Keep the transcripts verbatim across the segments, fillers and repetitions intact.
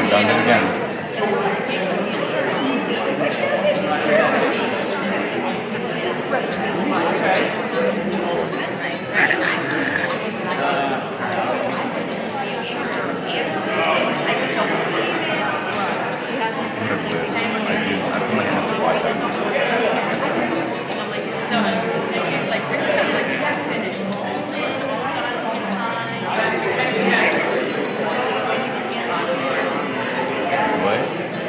done it again. What?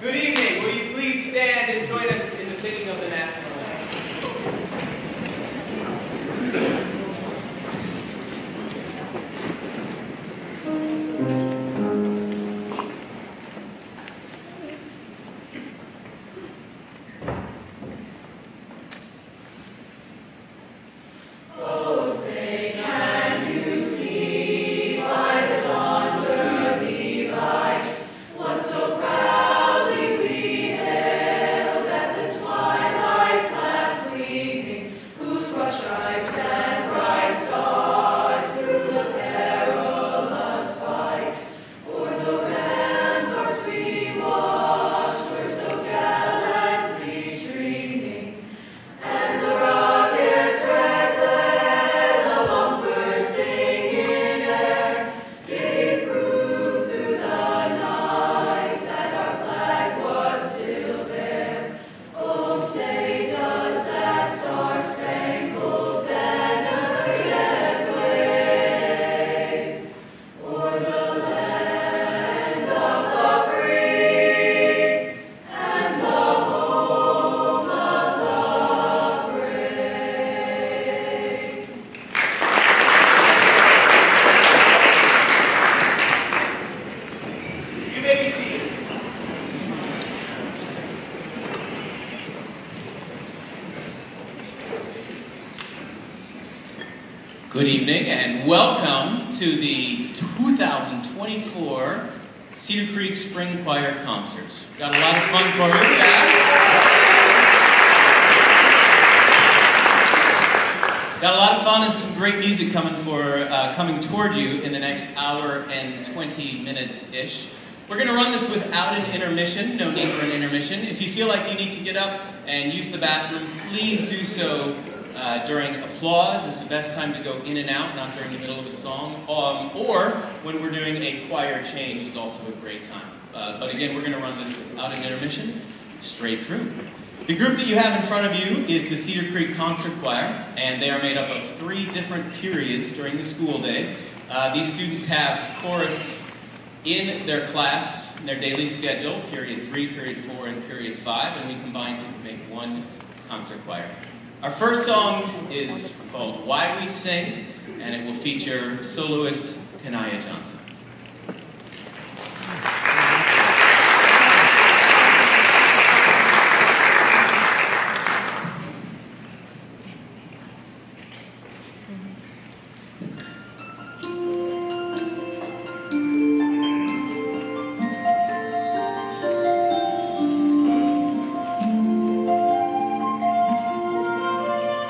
Good evening. Will you please stand and join us in the singing of the national anthem? Good evening and welcome to the two thousand twenty-four Cedar Creek Spring Choir Concert. Got a lot of fun for you. Yeah. Got a lot of fun and some great music coming for uh, coming toward you in the next hour and twenty minutes-ish. We're going to run this without an intermission. No need for an intermission. If you feel like you need to get up and use the bathroom, please do so. Uh, during applause is the best time to go in and out, not during the middle of a song. Um, or when we're doing a choir change is also a great time. Uh, but again, we're going to run this without an intermission, straight through. The group that you have in front of you is the Cedar Creek Concert Choir, and they are made up of three different periods during the school day. Uh, these students have chorus in their class, in their daily schedule, period three, period four, and period five, and we combine to make one concert choir. Our first song is called Why We Sing, and it will feature soloist Kanaya Johnson.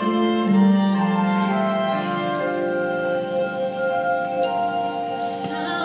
Sun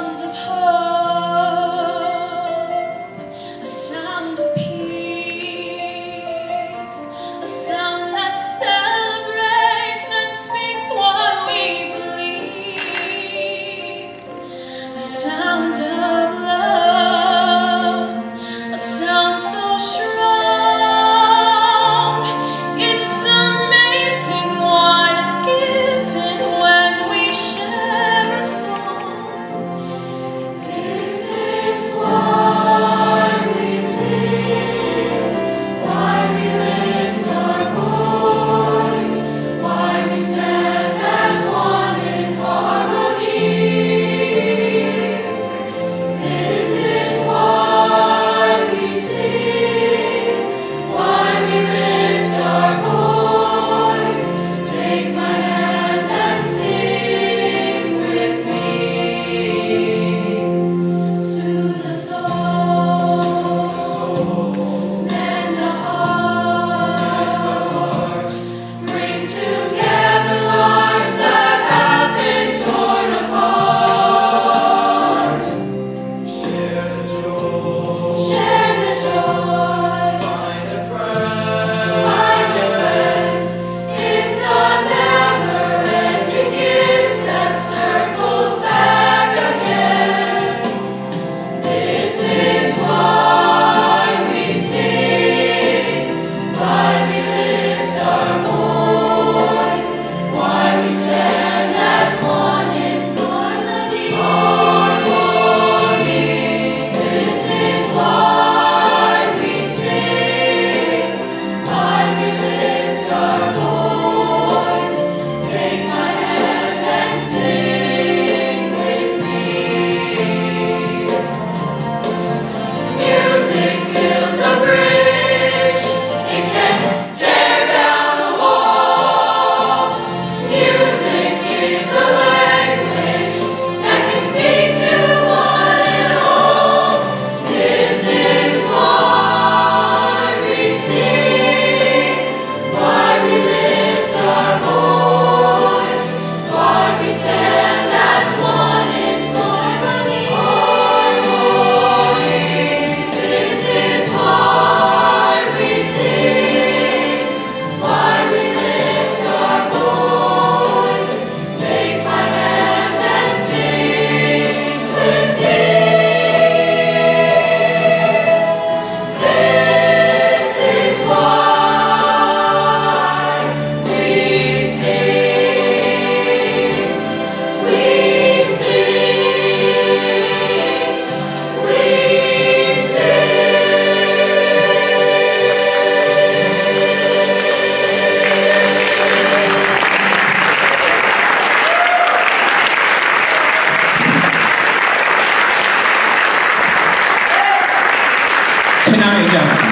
Johnson.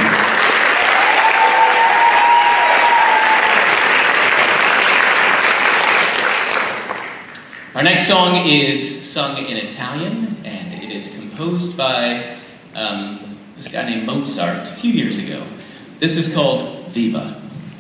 Our next song is sung in Italian, and it is composed by um, this guy named Mozart a few years ago. This is called Viva.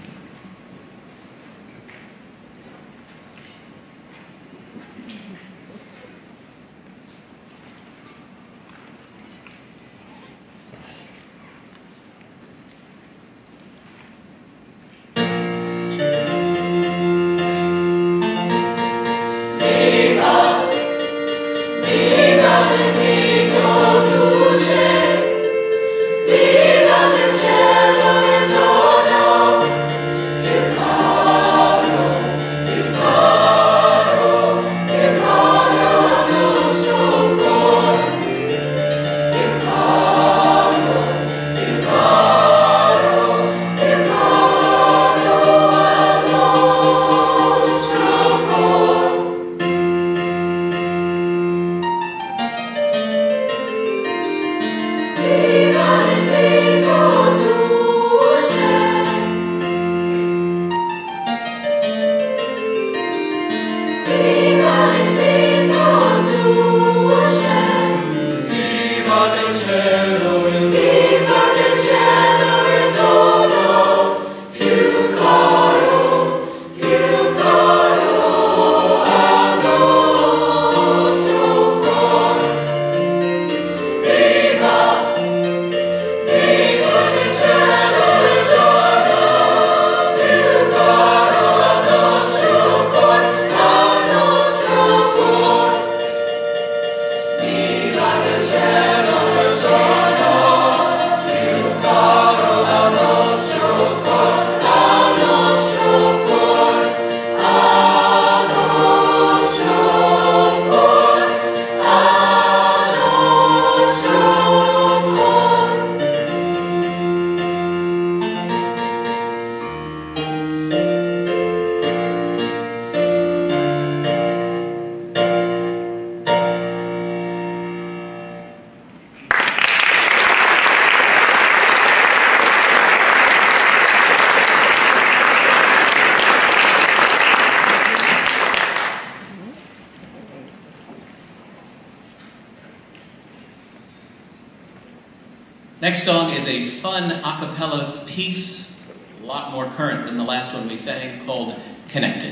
Next song is a fun a cappella piece, a lot more current than the last one we sang, called Connected.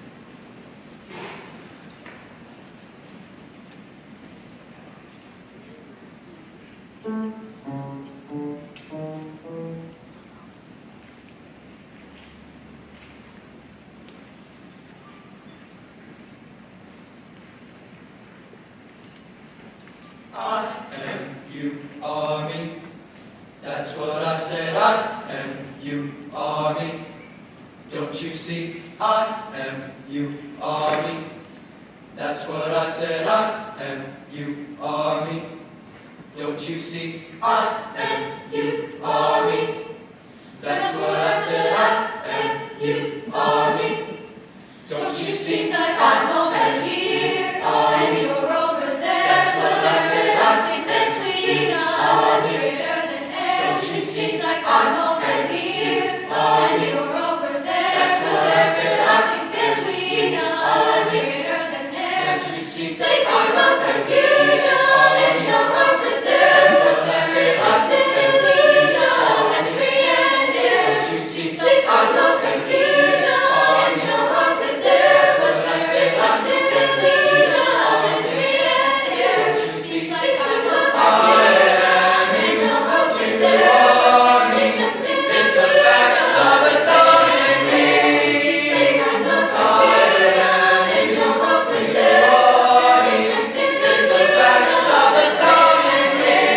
I am, you are me. That's what I said. I am, you are me. Don't you see? I am, you are me. That's what I said. I am, you are me. Don't you see? I am, you are me. That's what I said. I am, you are me. Don't you see? I'm over here and you're over there. That's what I said. Something between us that's greater than air. Don't you see? I'm over here and you're over there. That's what I said. Something between us that's greater than air. Don't you see? Say from the confusion, it's no hard to do. There is something between us that's free and dear. Don't you see? Say from the confusion, it's no hard to do. There is something between us that's free and dear. Don't you see? Say from the confusion, it's no hard to do. It's just in between us that's free and dear. Say from the confusion, it's no hard to do. It's just in between us that's free and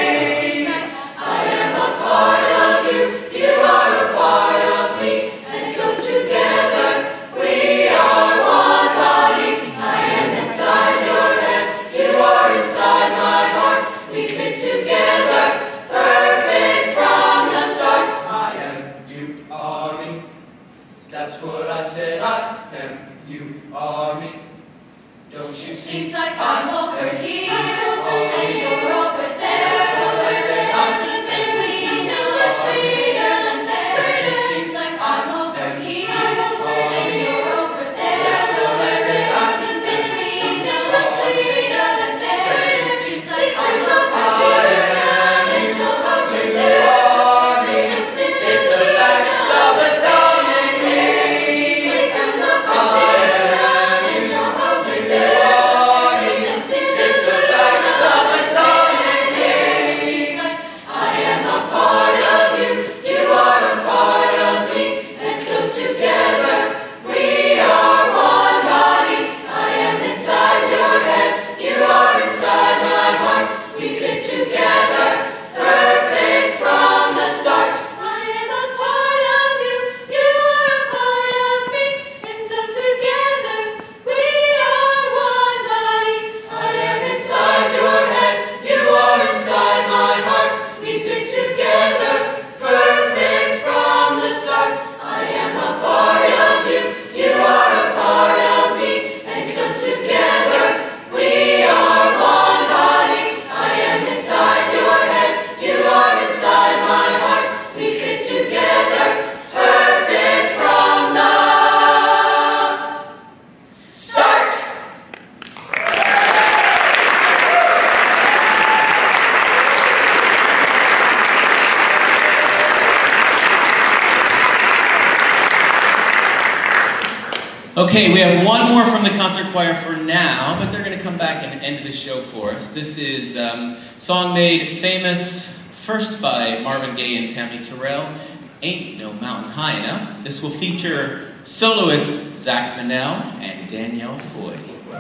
dear. I am a part of you, you are a part of me, and so together we are one body. I am inside your head, you are inside my heart. We fit together, perfect from the start. I am, you are me. That's what I said. I am, you are me. Don't you see? Seems like I'm over here and you're over there. That's what I said. Something between us Okay, we have one more from the concert choir for now, but they're going to come back and end the show for us. This is um, a song made famous first by Marvin Gaye and Tammy Terrell, Ain't No Mountain High Enough. This will feature soloist Zach Manel and Danielle Foy.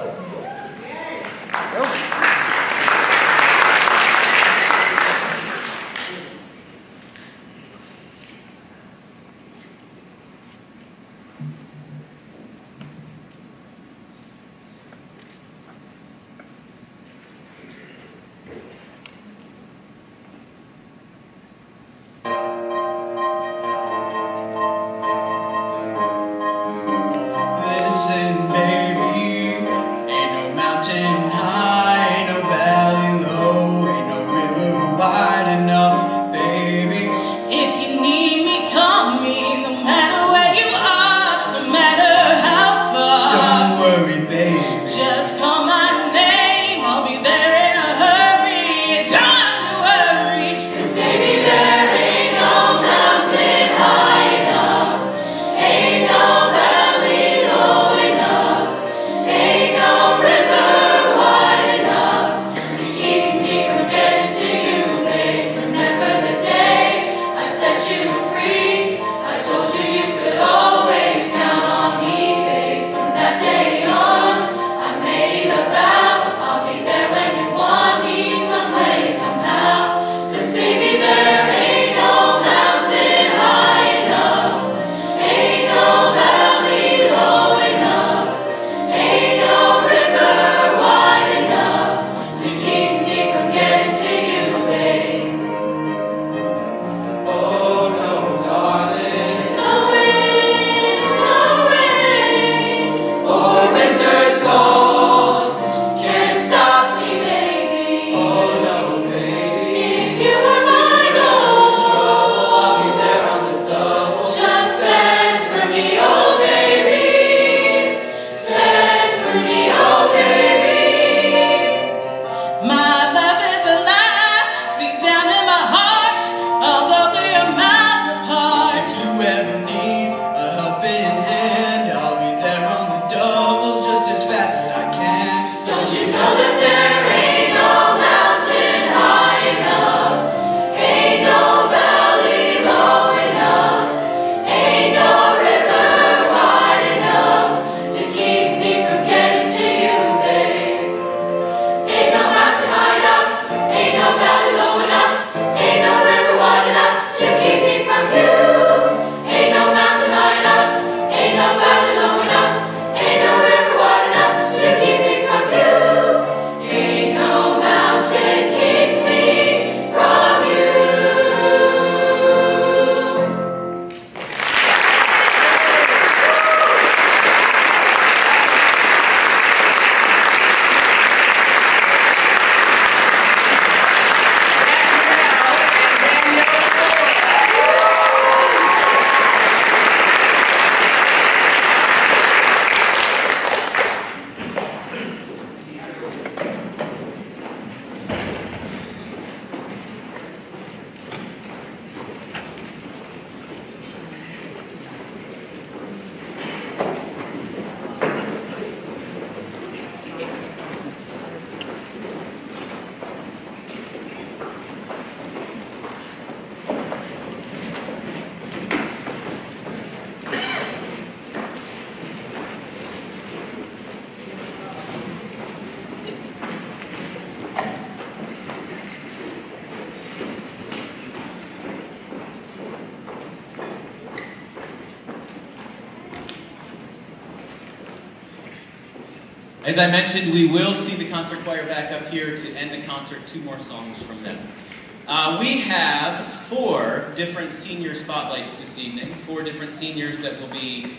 As I mentioned, we will see the concert choir back up here to end the concert, two more songs from them. Uh, we have four different senior spotlights this evening, four different seniors that will be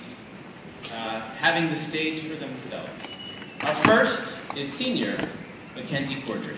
uh, having the stage for themselves. Our first is senior Mackenzie Cordry.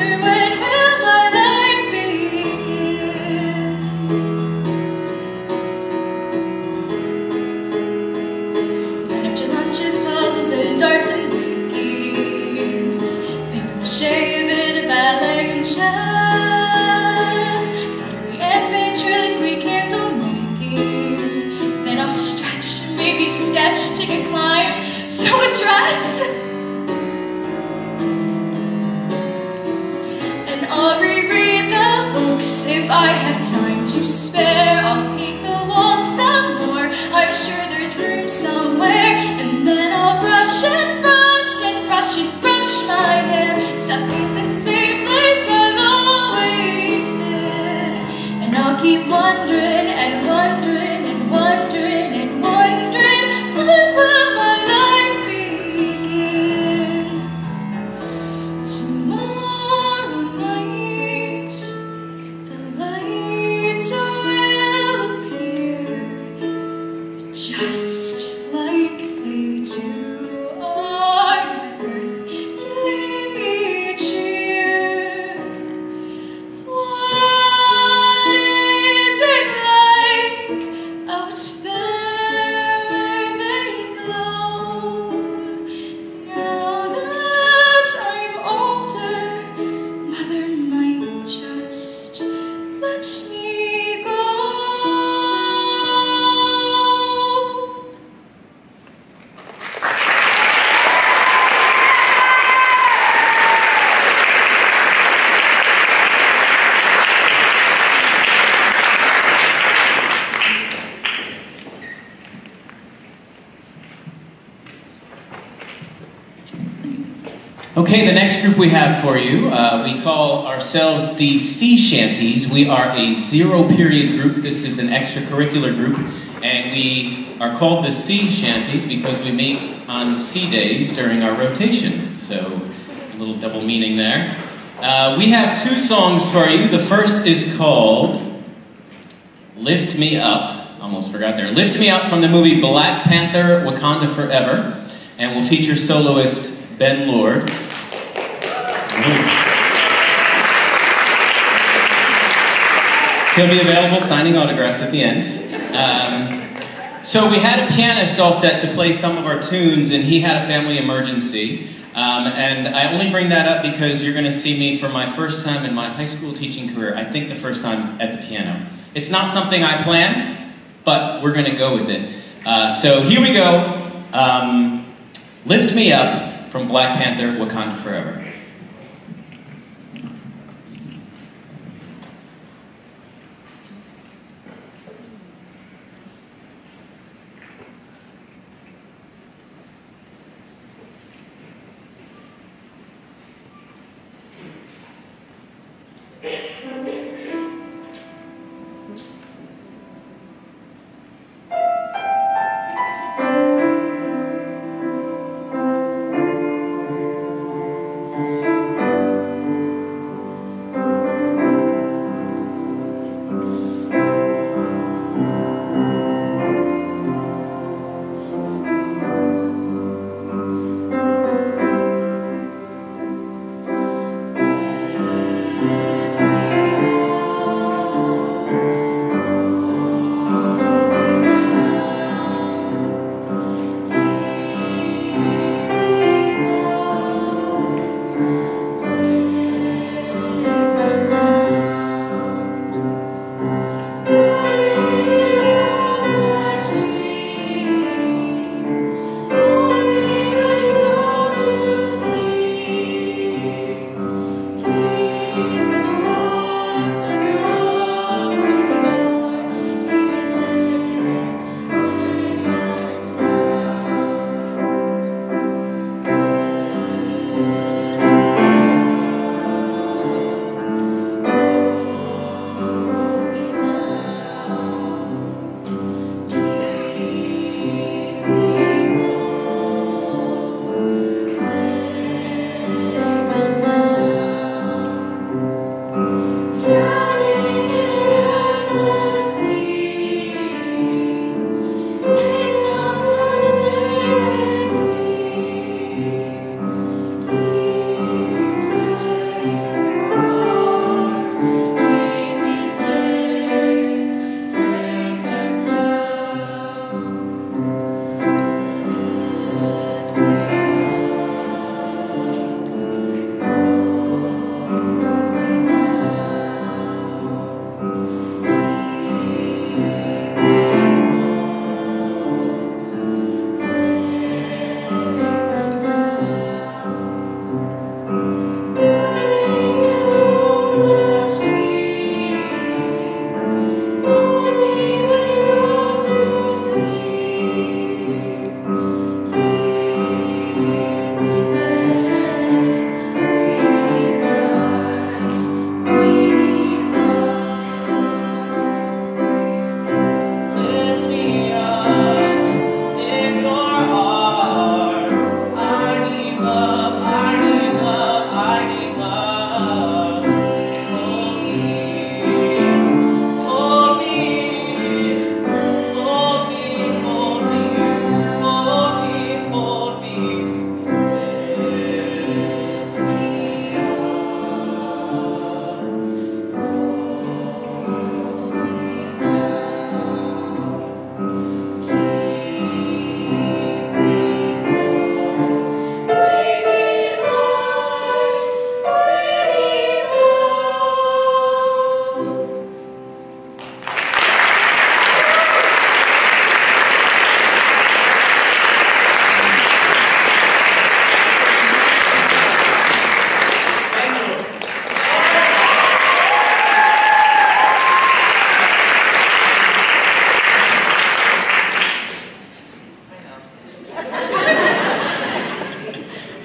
when will my life begin? And after lunches, puzzles, and darts and baking, paper mache, a bit of ballet and chess, pottery and ventriloquy, candle making. Then I'll stretch, maybe sketch, take a climb, sew a dress. And I'll reread the books if I have time to spare. I'll paint the walls some more, I'm sure there's room somewhere. And then I'll brush and brush and brush and brush my hair, stuck in the same place I've always been. And I'll keep wondering and wondering and wondering and wondering, when will my life begin? Tomorrow night, the lights will appear just like they do on my birthday each year. What is it like out there where they glow? Now that I'm older, Mother might just let me go. Okay, the next group we have for you, uh, we call ourselves the Sea Shanties. We are a zero-period group. This is an extracurricular group, and we are called the Sea Shanties because we meet on sea days during our rotation. So, a little double meaning there. Uh, we have two songs for you. The first is called Lift Me Up. Almost forgot there. Lift Me Up from the movie Black Panther: Wakanda Forever, and will feature soloist Ben Lord. He'll be available signing autographs at the end. Um, so we had a pianist all set to play some of our tunes, and he had a family emergency. Um, and I only bring that up because you're going to see me for my first time in my high school teaching career, I think the first time at the piano. It's not something I plan, but we're going to go with it. Uh, so here we go. Um, Lift Me Up from Black Panther: Wakanda Forever.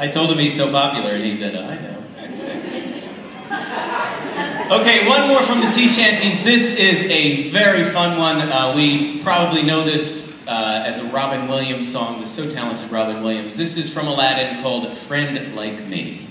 told him he's so popular, and he said, I know. Okay, one more from the Sea Shanties. This is a very fun one. Uh, we probably know this uh, as a Robin Williams song, the so talented Robin Williams. This is from Aladdin called Friend Like Me.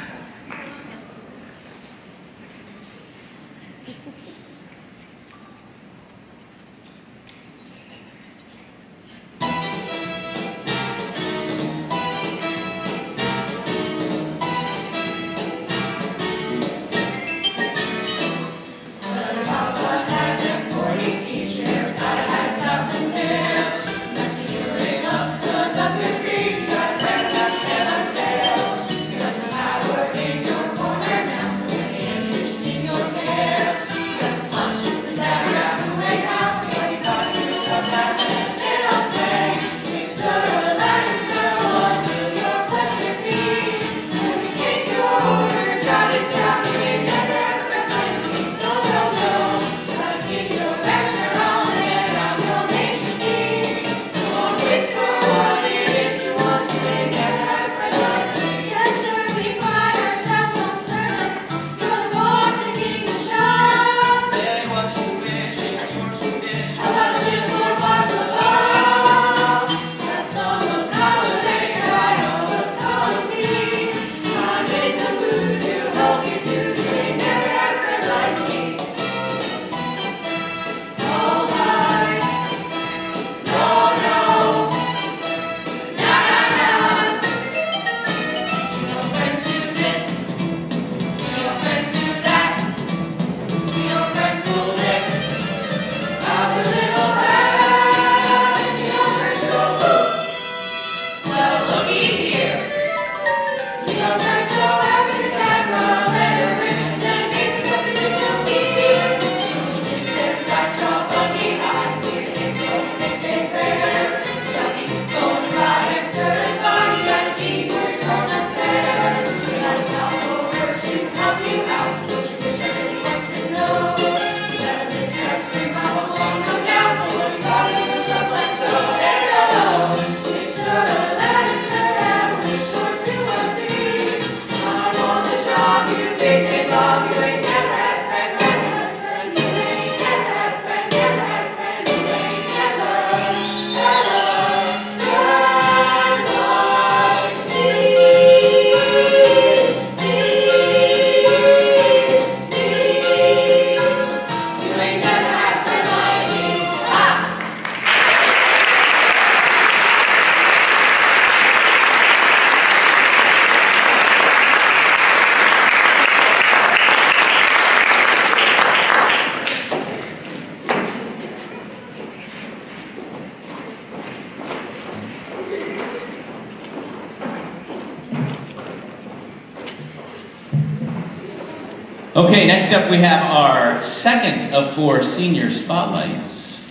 Okay, next up we have our second of four senior spotlights.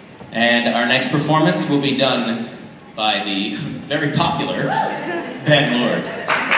And our next performance will be done by the very popular Ben Lord.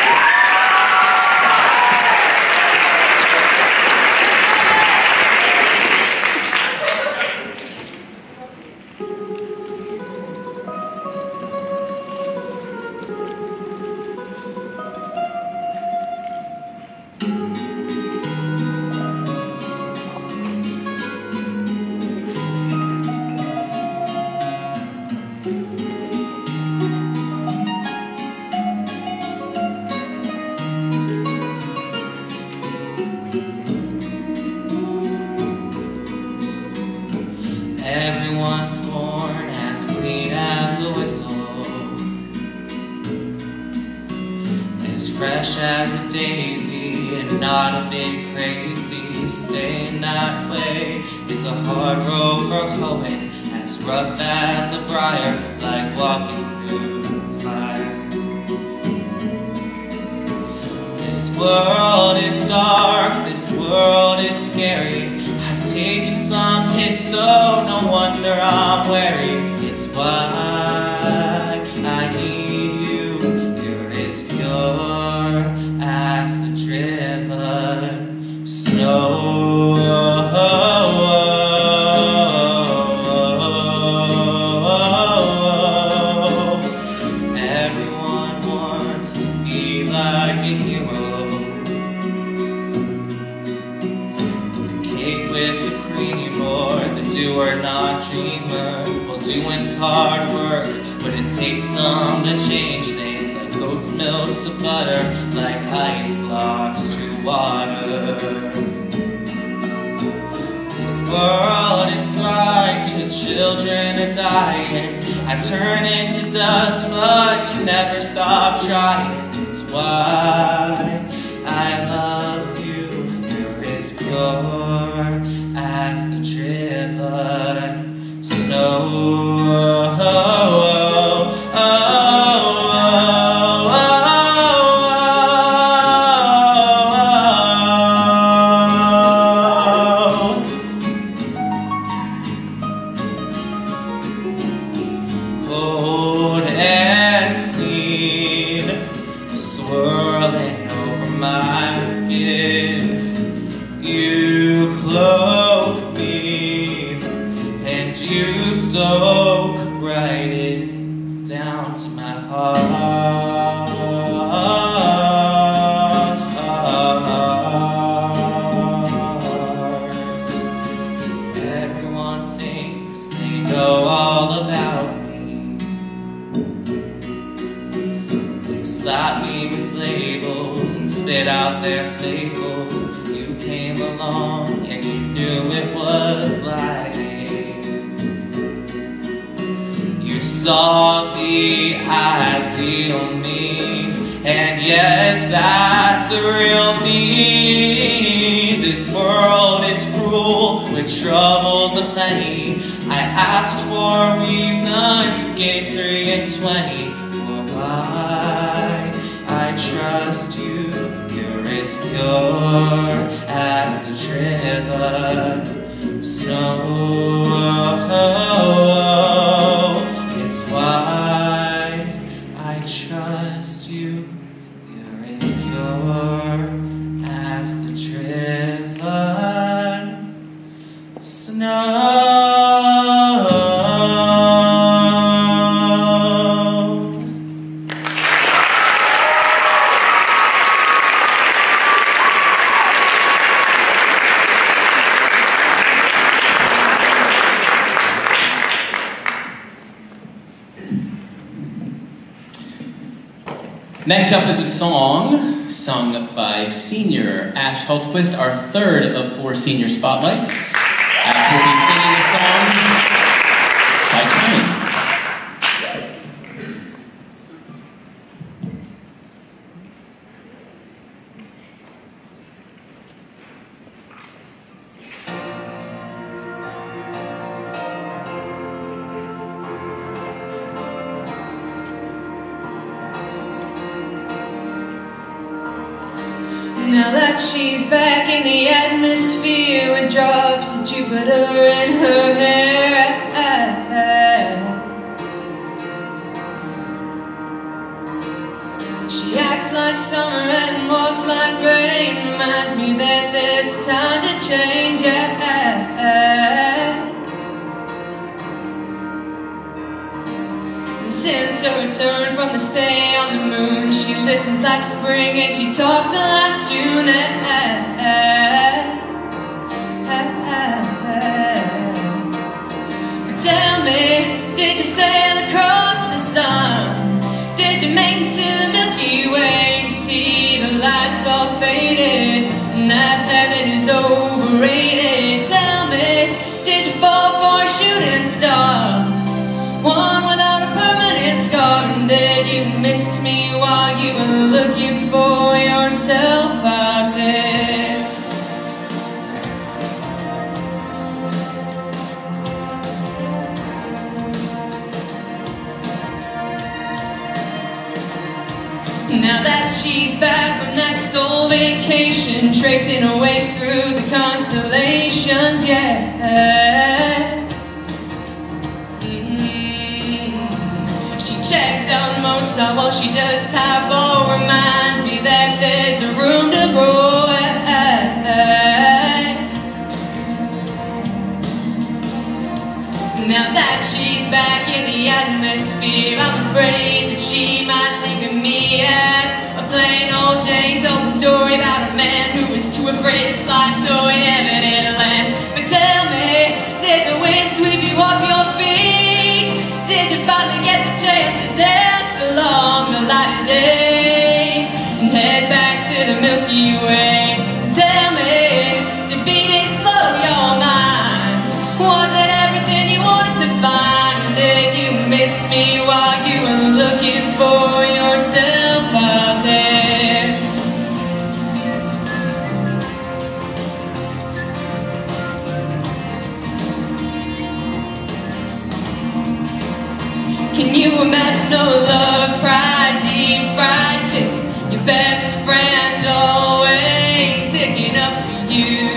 Everyone's born as clean as a whistle, as fresh as a daisy, and not a bit crazy. Staying that way is a hard road for hoeing, as rough as a briar, like walking through fire. This world, it's dark, this world, it's scary. I've taken some hits, so no wonder I'm wary. It's why I need you. You're as pure as the driven snow. Everyone wants to be anymore. The doer, not dreamer. Well, doing's hard work, but it takes some to change things. Like goat's milk to butter, like ice blocks to water. This world, it's blind, your children are dying. I turn into dust, but you never stop trying. It's why I love you. You're as pure as the driven snow. Oh, oh, oh, cold and clean, swirling over my skin. You cloak me, and you soak right in down to my heart. Everyone thinks they know all about me. They slap me with labels and spit out their fables. You came along and you knew it was lying. You saw the ideal me, and yes, that's the real me. This world, it's cruel with troubles aplenty. I asked for a reason, you gave three and twenty. For why I trust you, you're as pure as the driven snow. It's why I trust you, you're as pure as the driven snow. Next up is a song sung by senior Ash Hultquist, our third of four senior spotlights. Ash will be singing a song by Time. Now that she's back in the atmosphere with drops of Jupiter in her hair, she acts like summer and walks like rain. Reminds me that there's time to change. Since her return from the stay on the moon, she listens like spring and she talks a like June. Tell me, did you sail across the sun? Did you make it to the Milky Way? You see the lights all faded and that heaven is overrated. Tell me, did you fall for a shooting star? One without a permanent scar. And did you miss me while you were looking for yourself out there? Now that she's back from that soul vacation, tracing her way through the constellations, yeah. Checks out Mozart while she does typo. Reminds me that there's a room to grow. Now that she's back in the atmosphere, I'm afraid that she might think of me as a plain old Jane. Told a story about a man who was too afraid to fly, so he never did land. But tell me, Can you imagine no love, pride, deep fried chicken? Your best friend always sticking up for you.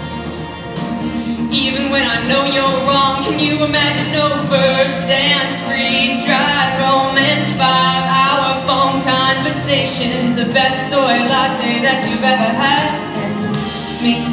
Even when I know you're wrong, can you imagine no first dance, freeze-dried romance, five-hour phone conversations, the best soy latte that you've ever had, and me?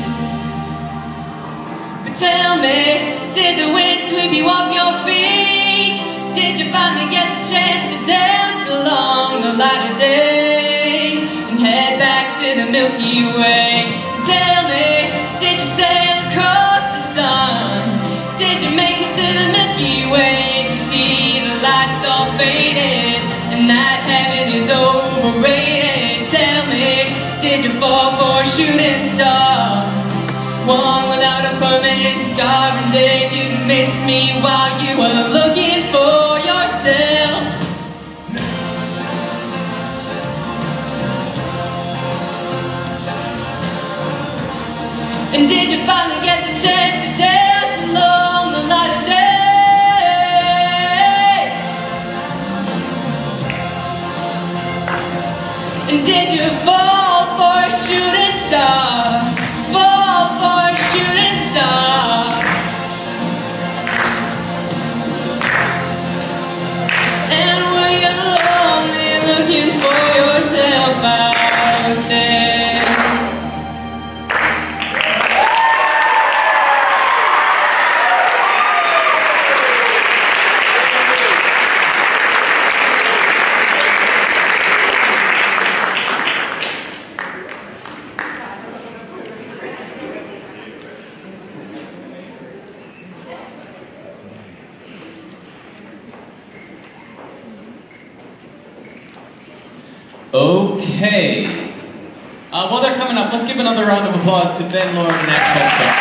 But tell me, did the wind sweep you off your feet? Did you finally get the chance to dance along the light of day and head back to the Milky Way? And tell me, did you sail across the sun? Did you make it to the Milky Way? You see the lights all faded and that heaven is overrated. Tell me, did you fall for a shooting star? One without a permanent scar, and did you miss me while you were looking for yourself? And did you finally get the chance to dance along the light of day? And did you fall for a shooting star? Fall for a shooting star? And were you lonely looking for yourself out there? Okay. Uh, while they're coming up, let's give another round of applause to Ben, Lauren, and Axel.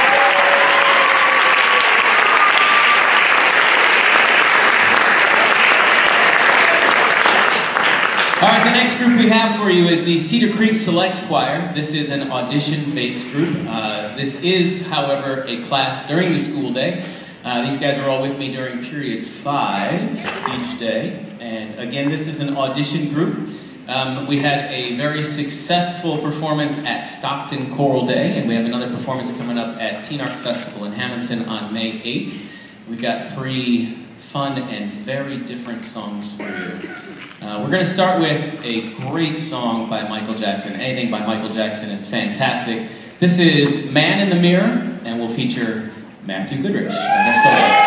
All right, the next group we have for you is the Cedar Creek Select Choir. This is an audition-based group. Uh, this is, however, a class during the school day. Uh, these guys are all with me during period five each day. And again, this is an audition group. Um, we had a very successful performance at Stockton Choral Day, and we have another performance coming up at Teen Arts Festival in Hamilton on May eighth. We've got three fun and very different songs for you. Uh, we're going to start with a great song by Michael Jackson. Anything by Michael Jackson is fantastic. This is Man in the Mirror, and we'll feature Matthew Goodrich as our solo.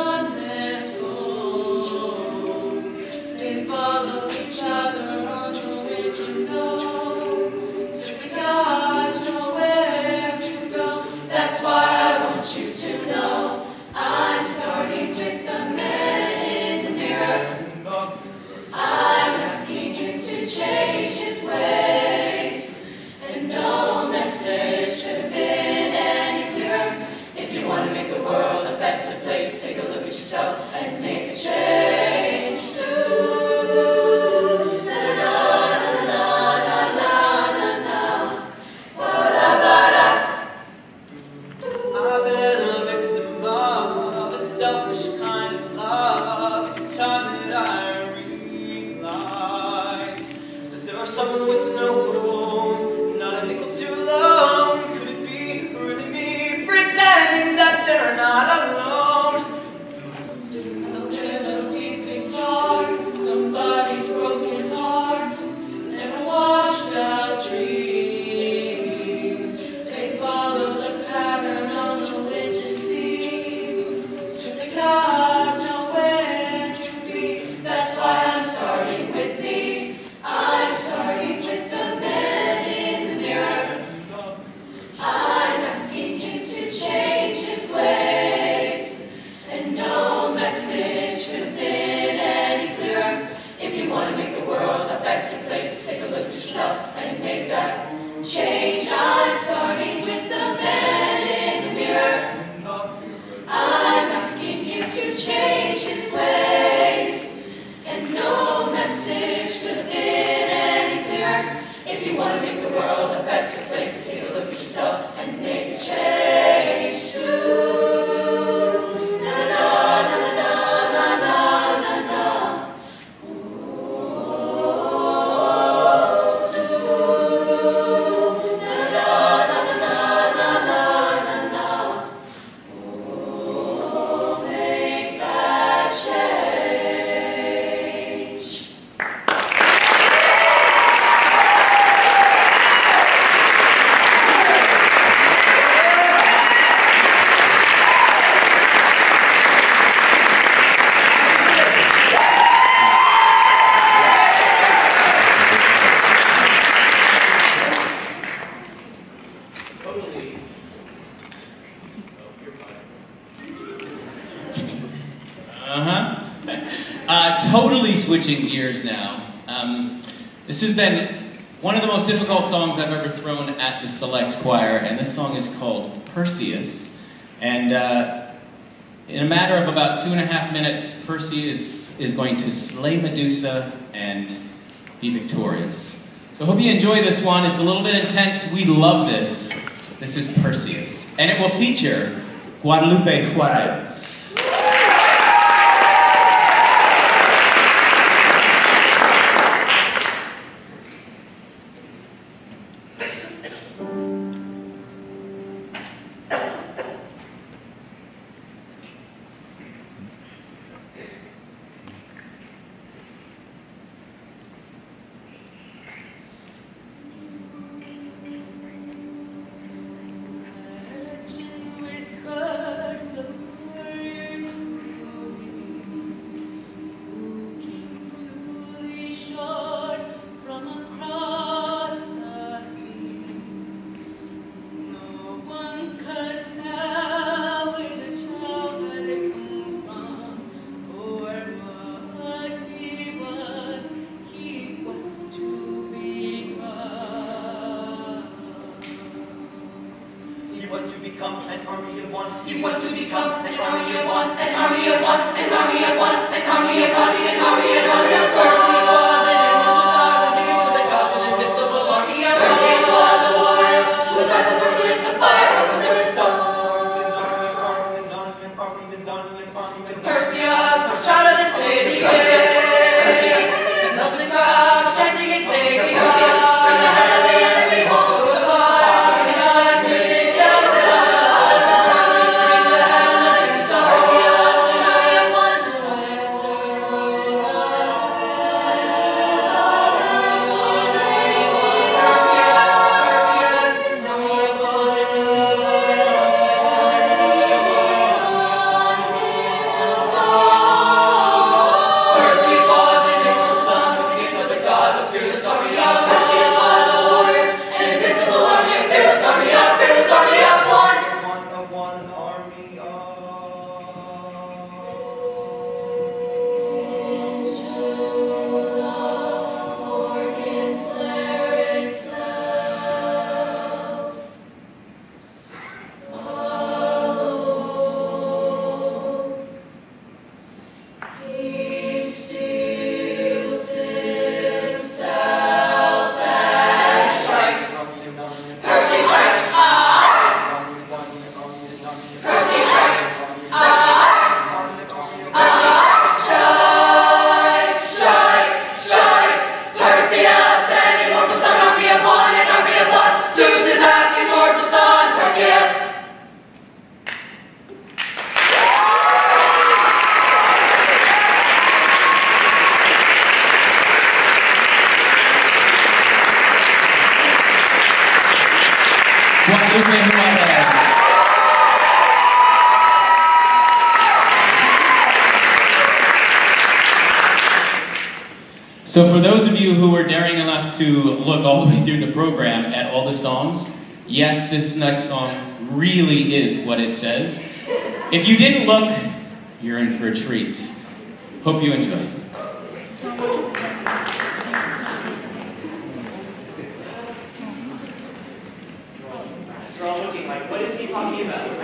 Follow each other on the switching gears now. Um, this has been one of the most difficult songs I've ever thrown at the Select Choir, and this song is called Perseus. And uh, in a matter of about two and a half minutes, Perseus is going to slay Medusa and be victorious. So I hope you enjoy this one. It's a little bit intense. We love this. This is Perseus. And it will feature Guadalupe Juarez. So for those of you who were daring enough to look all the way through the program at all the songs, yes, this next song really is what it says. If you didn't look, you're in for a treat. Hope you enjoy. You're all looking like, what is he talking about?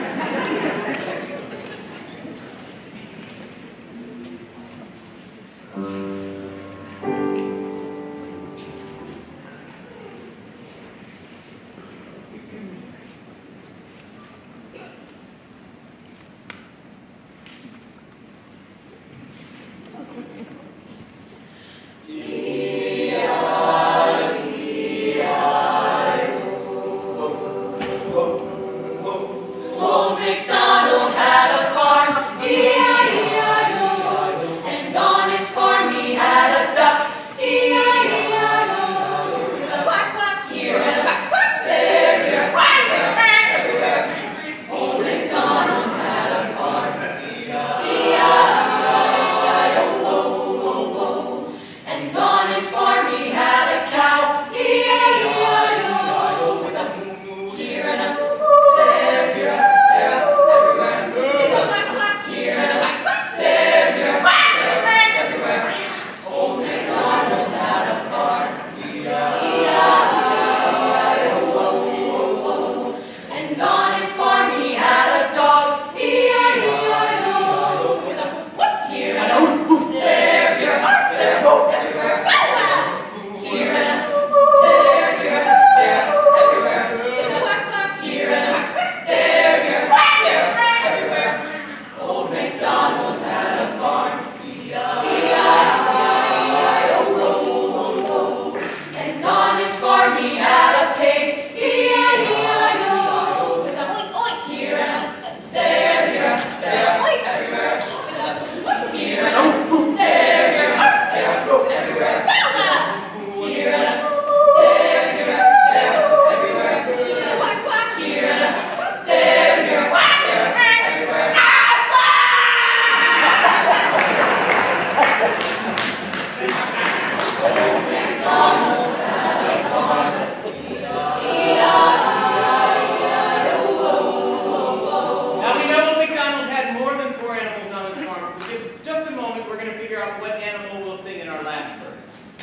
our last verse.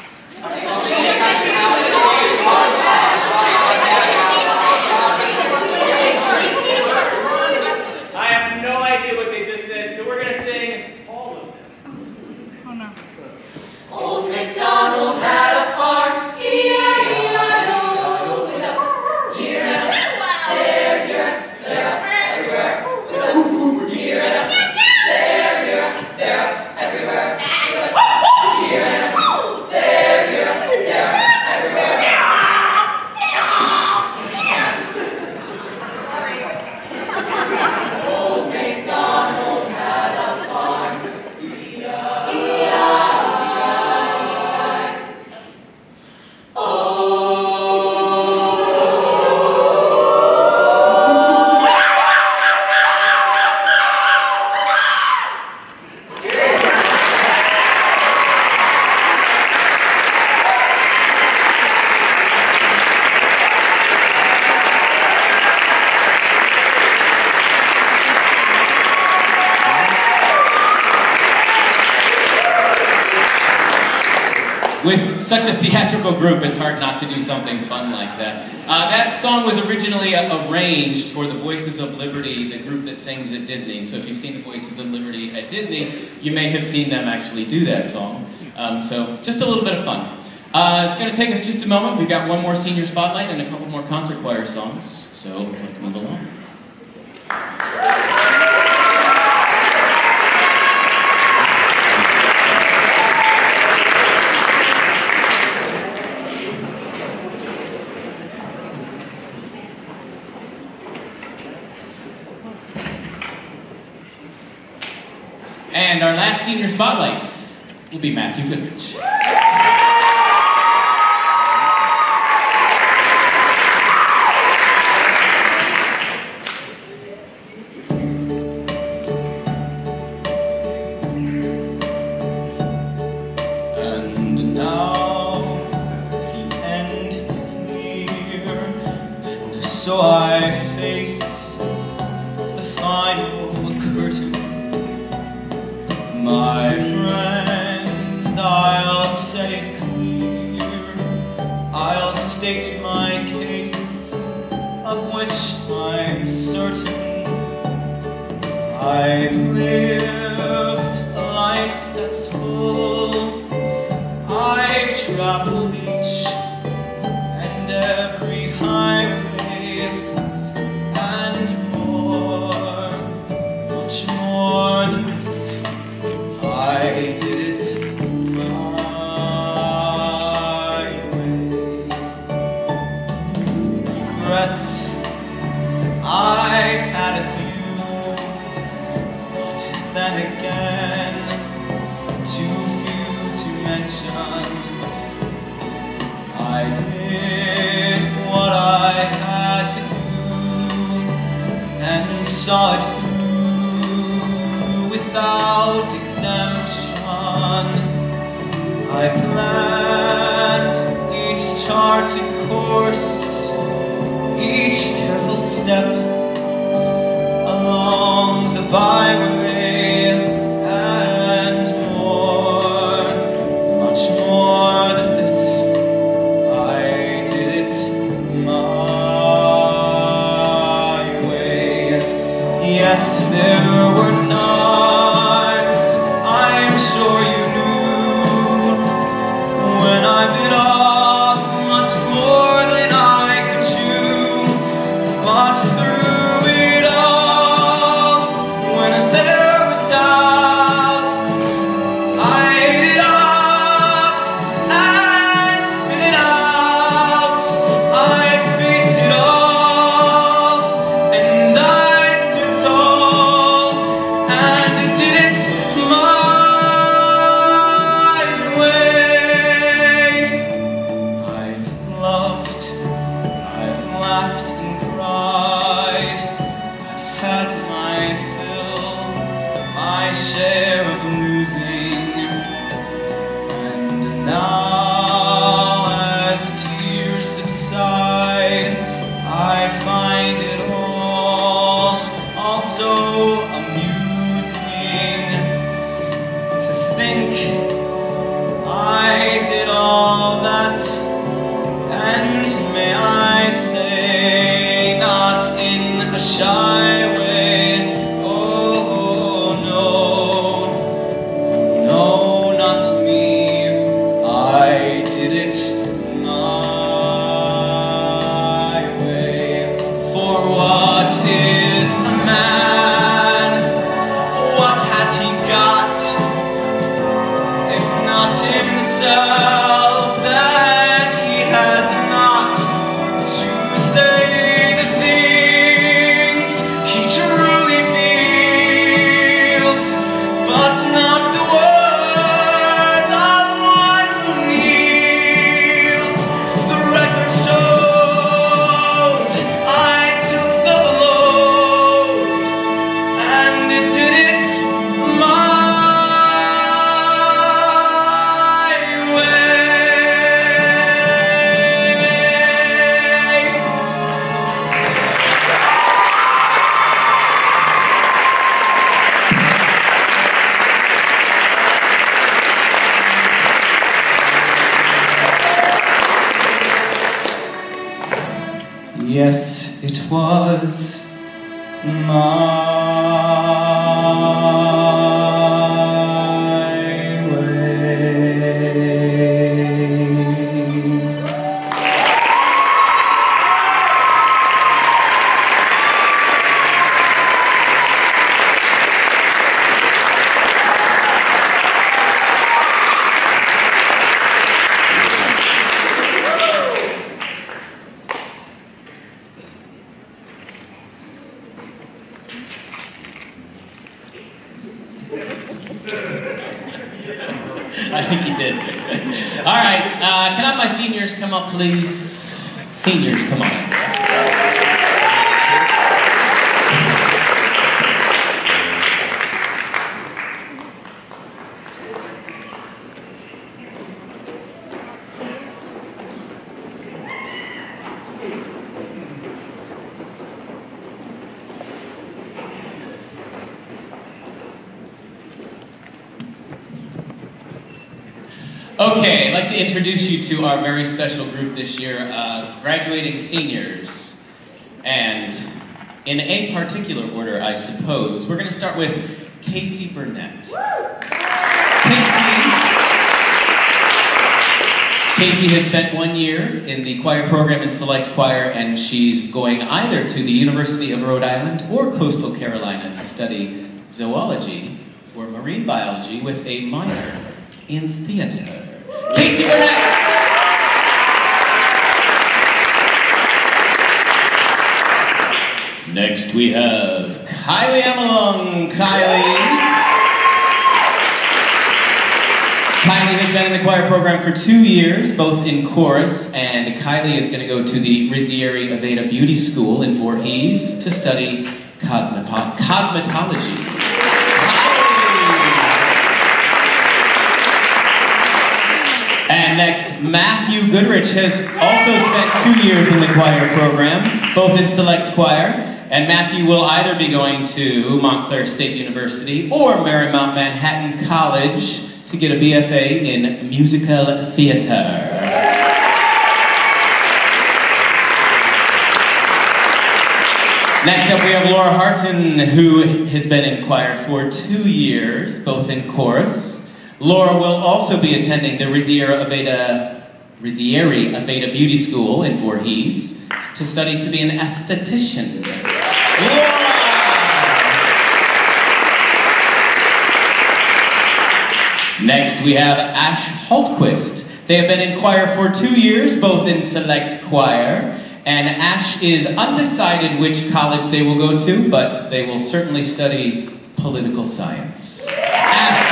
I have no idea what they just said, so we're going to sing all of them. Oh no. Old MacDonald had a farm, E I E I O, with a here and a there, here, there, everywhere, with a here and a there, here, there, everywhere, with a here and a there, here, there, everywhere. Old MacDonald had a farm, E I E I With such a theatrical group, it's hard not to do something fun like that. Uh, that song was originally uh, arranged for the Voices of Liberty, the group that sings at Disney. So if you've seen the Voices of Liberty at Disney, you may have seen them actually do that song. Um, so just a little bit of fun. Uh, it's going to take us just a moment. We've got one more senior spotlight and a couple more concert choir songs. So let's move along. And our last senior spotlight will be Matthew Goodrich. And now the end is near, and so I face the final curtain. My friends, I'll say it clear, I'll state my case, of which I'm certain. I've lived a life that's full, I've traveled each and every highway, and more, much more than this. I did it my way. Regrets, I had a few, but then again, too few to mention. I did what I had to do, and saw it through without exemption. I planned each charted course, each careful step along the byway, and more, much more than this. I did it my way. Yes, there were times I'm sure you knew Yes, it was my I think he did. All right, uh, can I have my seniors come up, please? Seniors, come on. Okay, I'd like to introduce you to our very special group this year, uh, graduating seniors. And in a particular order, I suppose, we're going to start with Casey Burnett. Casey, Casey has spent one year in the choir program in Select Choir, and she's going either to the University of Rhode Island or Coastal Carolina to study zoology or marine biology with a minor in theater. Casey Burnett! Next we have Kylie Amalung. Kylie. Kylie has been in the choir program for two years, both in chorus, and Kylie is going to go to the Rizzieri Aveda Beauty School in Voorhees to study cosmeto cosmetology. And next, Matthew Goodrich has also spent two years in the choir program, both in Select Choir, and Matthew will either be going to Montclair State University or Marymount Manhattan College to get a B F A in musical theater. Next up, we have Laura Harton, who has been in choir for two years, both in chorus. Laura will also be attending the Rizzieri Aveda, Rizzieri Aveda Beauty School in Voorhees to study to be an esthetician. Laura! Next, we have Ash Hultquist. They have been in choir for two years, both in Select Choir, and Ash is undecided which college they will go to, but they will certainly study political science. Ash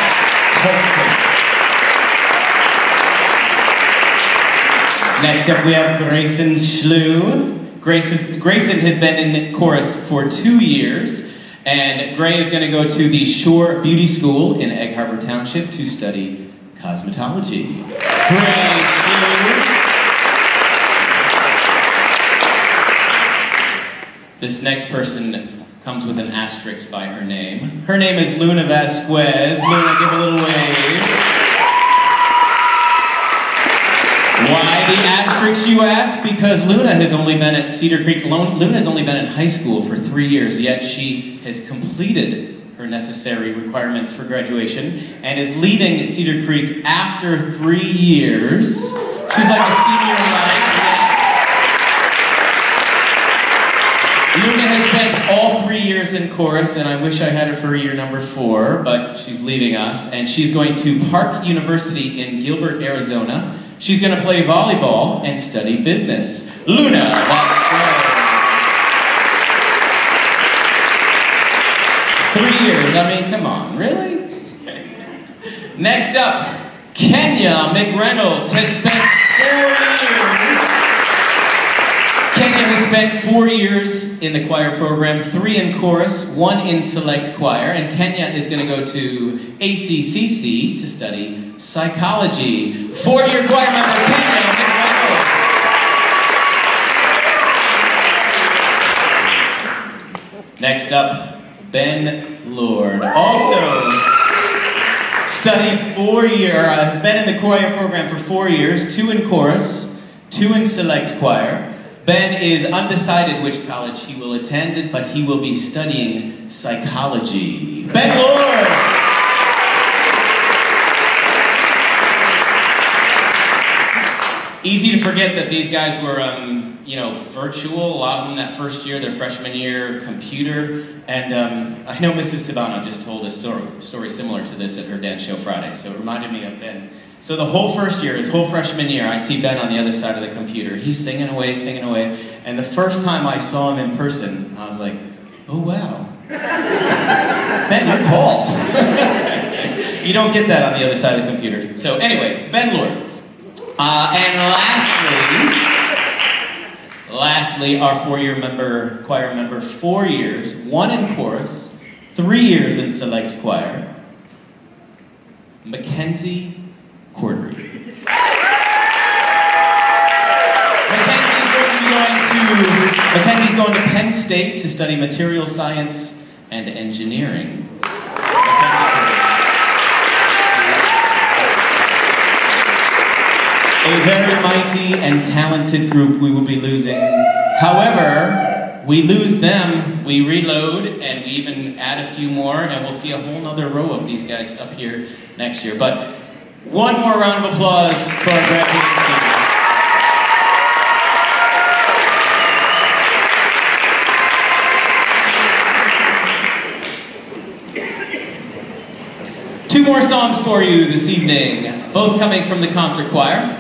Next up we have Grayson Schlew. Grayson, Grayson has been in chorus for two years, and Gray is going to go to the Shore Beauty School in Egg Harbor Township to study cosmetology. Gray Schlew. This next person comes with an asterisk by her name. Her name is Luna Vasquez. Luna, give a little wave. Why the asterisk, you ask? Because Luna has only been at Cedar Creek. Luna has only been in high school for three years, yet she has completed her necessary requirements for graduation and is leaving Cedar Creek after three years. She's like a senior in life. Luna has spent all three years in chorus, and I wish I had her for year number four, but she's leaving us, and she's going to Park University in Gilbert, Arizona. She's going to play volleyball and study business. Luna Vasquez. Three years, I mean, come on, really? Next up, Kenya McReynolds has spent four years. Kenya has spent four years in the choir program, three in chorus, one in Select Choir, and Kenya is going to go to A C C C to study psychology. Four-year choir member Kenya McReynolds. Next up, Ben Lord. Also studied four years, uh, has been in the choir program for four years, two in chorus, two in Select Choir. Ben is undecided which college he will attend, but he will be studying psychology. Ben Lord! Easy to forget that these guys were, um, you know, virtual. A lot of them that first year, their freshman year, computer. And um, I know Missus Tabano just told a story, story similar to this at her dance show Friday, so it reminded me of Ben. So the whole first year, his whole freshman year, I see Ben on the other side of the computer. He's singing away, singing away. And the first time I saw him in person, I was like, oh wow. Ben, you're tall. You don't get that on the other side of the computer. So anyway, Ben Lord. Uh, and lastly, lastly, our four-year member, choir member, four years, one in chorus, three years in select choir, Mackenzie Cordery. Mackenzie's going to be going to, Mackenzie's going to Penn State to study material science and engineering. A very mighty and talented group we will be losing. However, we lose them, we reload, and we even add a few more, and we'll see a whole nother row of these guys up here next year. But one more round of applause for our graduating seniors. Two more songs for you this evening, both coming from the concert choir.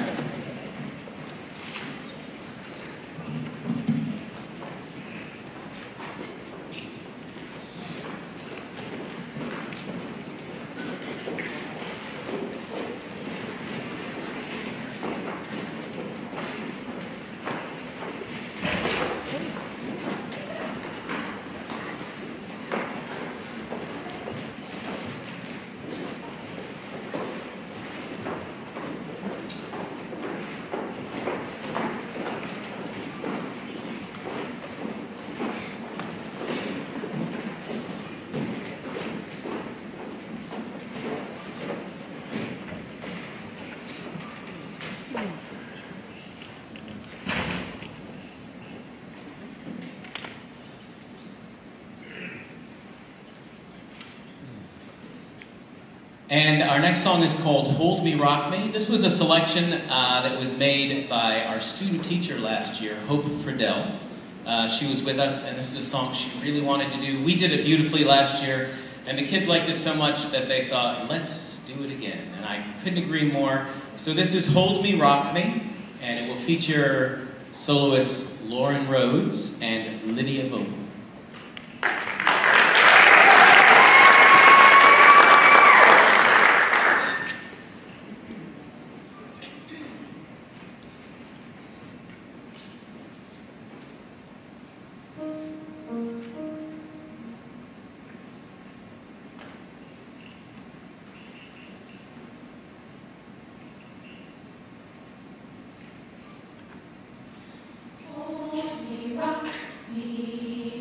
And our next song is called Hold Me, Rock Me. This was a selection uh, that was made by our student teacher last year, Hope Friedel. Uh, she was with us, and this is a song she really wanted to do. We did it beautifully last year, and the kids liked it so much that they thought, let's do it again. And I couldn't agree more. So this is Hold Me, Rock Me, and it will feature soloists Lauren Rhodes and Lydia Vogel. Hold me, rock me.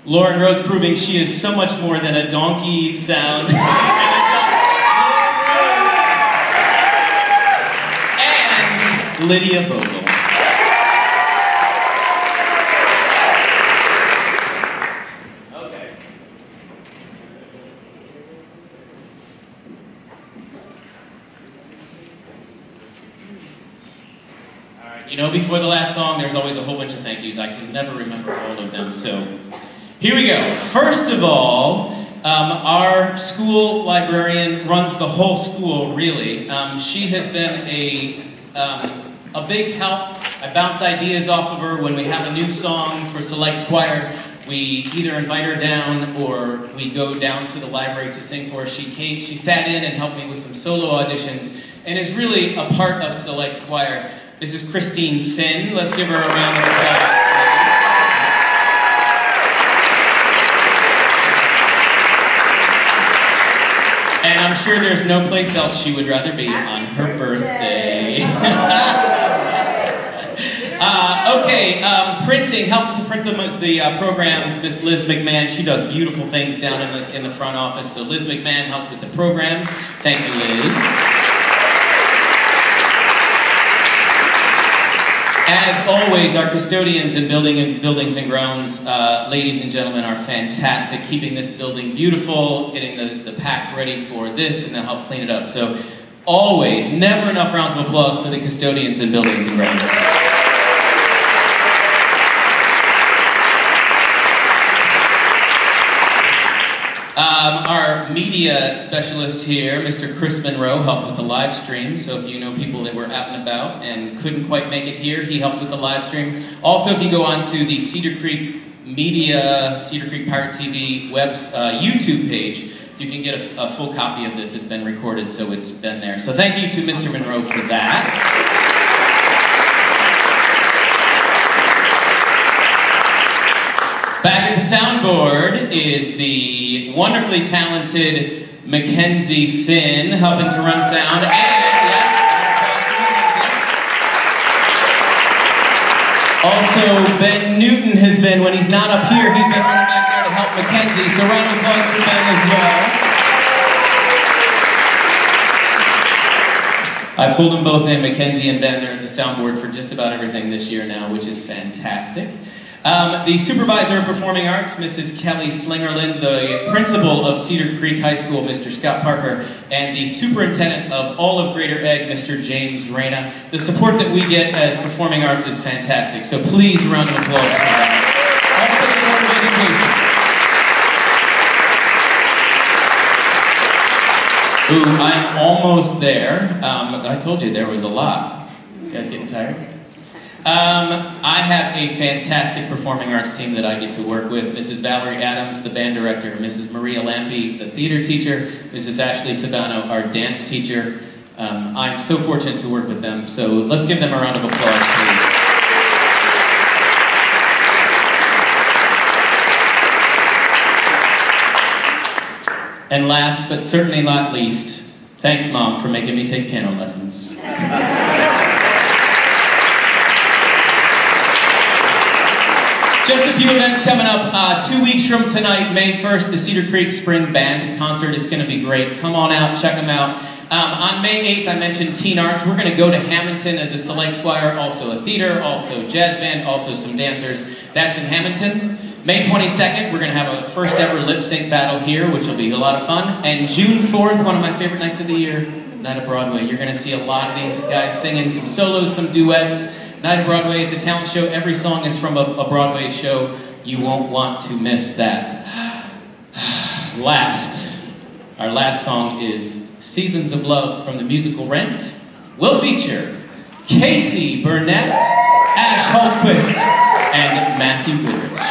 Lauren Rhodes proving she is so much more than a donkey sound. And Lydia Bogle. You know, before the last song, there's always a whole bunch of thank yous. I can never remember all of them, so here we go. First of all, um, our school librarian runs the whole school, really. Um, she has been a, um, a big help. I bounce ideas off of her when we have a new song for Select Choir. We either invite her down or we go down to the library to sing for her. She came, she sat in and helped me with some solo auditions and is really a part of Select Choir. This is Christine Finn. Let's give her a round of applause. And I'm sure there's no place else she would rather be on her birthday. uh, okay, um, printing, helping to print the, the uh, programs, Miss Liz McMahon. She does beautiful things down in the, in the front office. So Liz McMahon helped with the programs. Thank you, Liz. As always, our custodians in building and buildings and grounds, uh, ladies and gentlemen, are fantastic, keeping this building beautiful, getting the, the pack ready for this, and they'll help clean it up. So, always, never enough rounds of applause for the custodians in buildings and grounds. Um, our media specialist here, Mister Chris Monroe, helped with the live stream. So if you know people that were out and about and couldn't quite make it here, he helped with the live stream. Also, if you go on to the Cedar Creek Media, Cedar Creek Pirate T V web's uh, YouTube page, you can get a, a full copy of this. It's been recorded, so it's been there. So thank you to Mister Monroe for that. Back at the soundboard is the wonderfully talented Mackenzie Finn, helping to run sound, and yes, also Ben Newton has been, when he's not up here, he's been running back there to help Mackenzie, so round of applause for Ben as well. I pulled them both in, Mackenzie and Ben, they're at the soundboard for just about everything this year now, which is fantastic. Um, the Supervisor of Performing Arts, Missus Kelly Slingerland, the Principal of Cedar Creek High School, Mister Scott Parker, and the Superintendent of all of Greater Egg, Mister James Reyna. The support that we get as performing arts is fantastic, so please, a round of applause for that. Also, the Board of Education. Ooh, I'm almost there. Um, I told you there was a lot. You guys getting tired? Um, I have a fantastic performing arts team that I get to work with. Missus Valerie Adams, the band director, Missus Maria Lampe, the theater teacher, Missus Ashley Tabano, our dance teacher. Um, I'm so fortunate to work with them, so let's give them a round of applause, please. And last, but certainly not least, thanks, Mom, for making me take piano lessons. Just a few events coming up. Uh, two weeks from tonight, May first, the Cedar Creek Spring Band Concert. It's going to be great. Come on out, check them out. Um, on May eighth, I mentioned Teen Arts. We're going to go to Hamilton as a select choir, also a theater, also jazz band, also some dancers. That's in Hamilton. May twenty-second, we're going to have a first ever lip sync battle here, which will be a lot of fun. And June fourth, one of my favorite nights of the year, Night of Broadway. You're going to see a lot of these guys singing some solos, some duets. Night of Broadway, it's a talent show. Every song is from a, a Broadway show. You won't want to miss that. Last, our last song is Seasons of Love from the musical Rent. We'll feature Casey Burnett, Ash Holtquist, and Matthew Goodrich.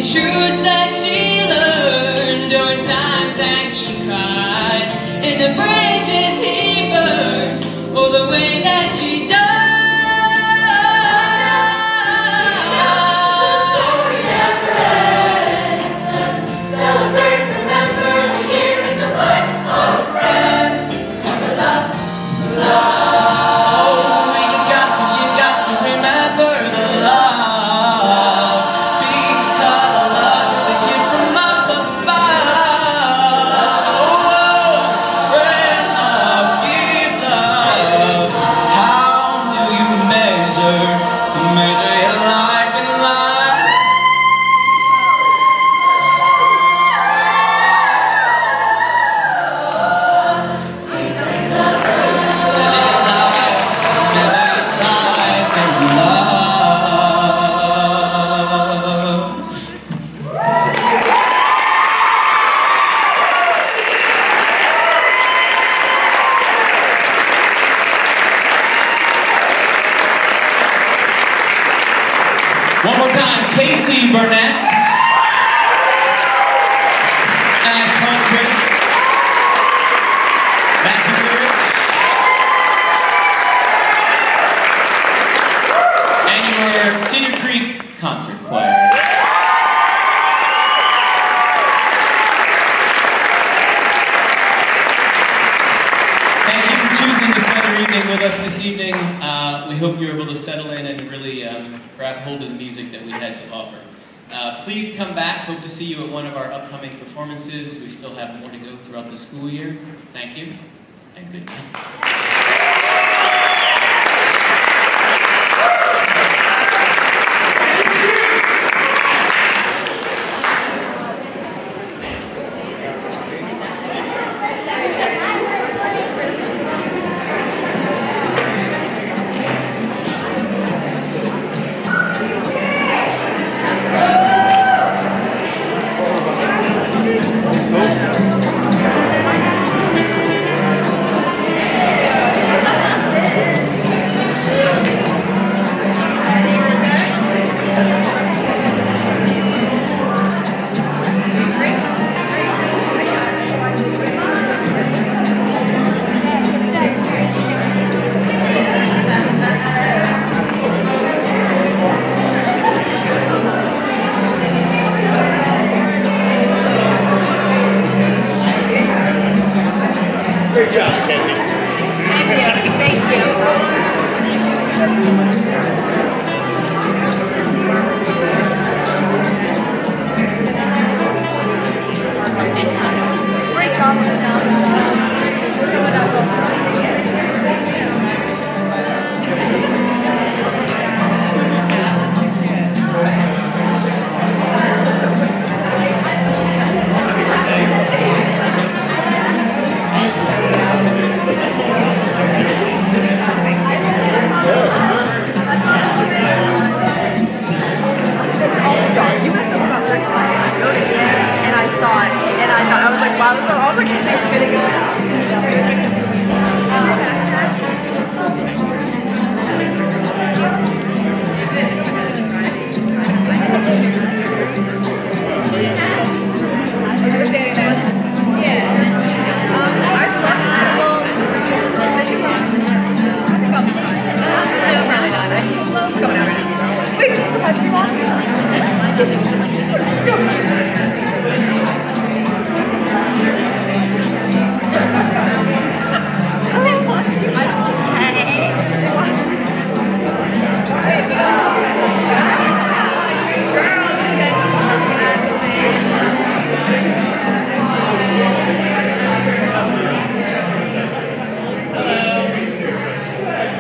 truths that she learned, or times that he cried, and the bridges he burned, or the way that she died. The story never ends. Let's celebrate, remember the year in the life of friends. Remember love, love. Oh, you got to, you got to remember the love, because love is a gift from up above. Oh, spread love, give love. How do you measure, measure your life in life? One more time, Casey Burnett, Ash Conquest, Matthew Lurich, and your Cedar Creek Concert Choir. Thank you for choosing to spend your evening with us this evening. Uh, we hope you're able to settle in and really um, grab hold of the music that we had to offer. Uh, please come back. Hope to see you at one of our upcoming performances. We still have more to go throughout the school year. Thank you, and good night. Great job, Kenzie. Thank you. Thank you. Great job on the sound. Wow, this is all the kids are getting it.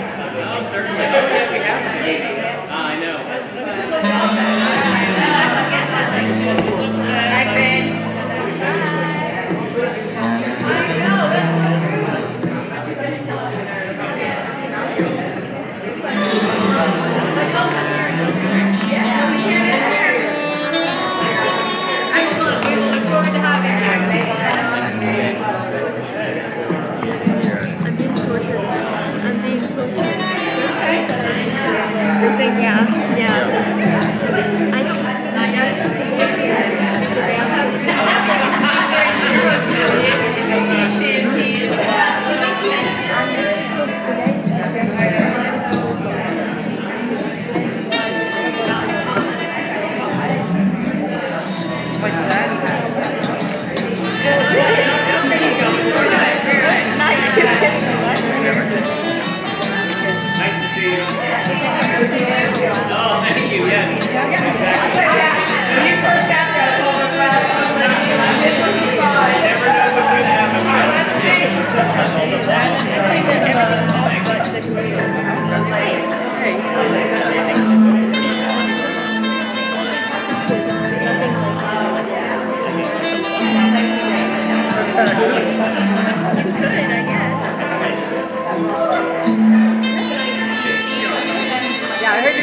I know.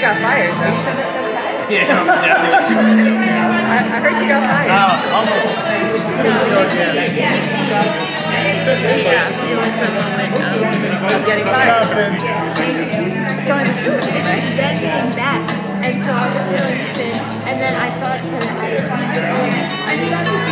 got fired, though. Yeah, definitely. I, I heard you got fired. Oh, almost. Yeah, you went from one way of getting fired. It's only the truth, right? Then came back, and so I was feeling sick, and then I thought that I was I just